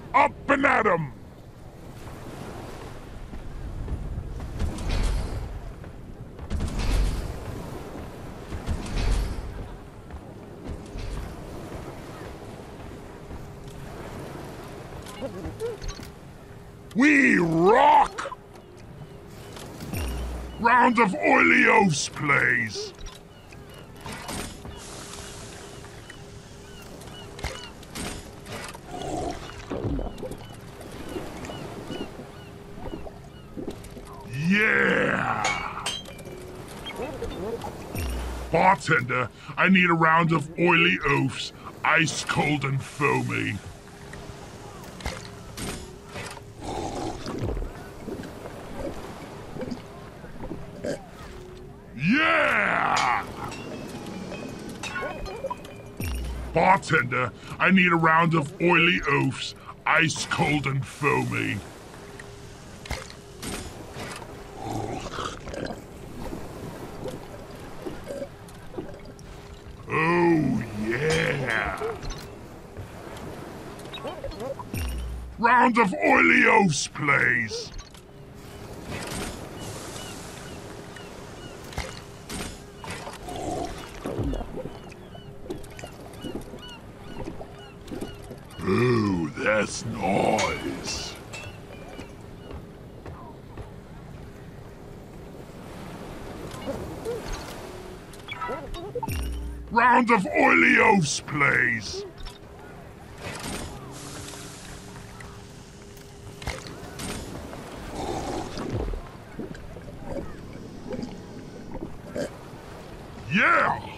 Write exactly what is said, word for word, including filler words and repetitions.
Up and at 'em! We rock! Round of oilios, please. Yeah! Bartender, I need a round of oily oafs, ice cold and foamy. Yeah! Bartender, I need a round of oily oafs, ice cold and foamy. Oh, yeah! Round of oily oafs, please. Oh, that's nice. Round of oilios, please. Yeah!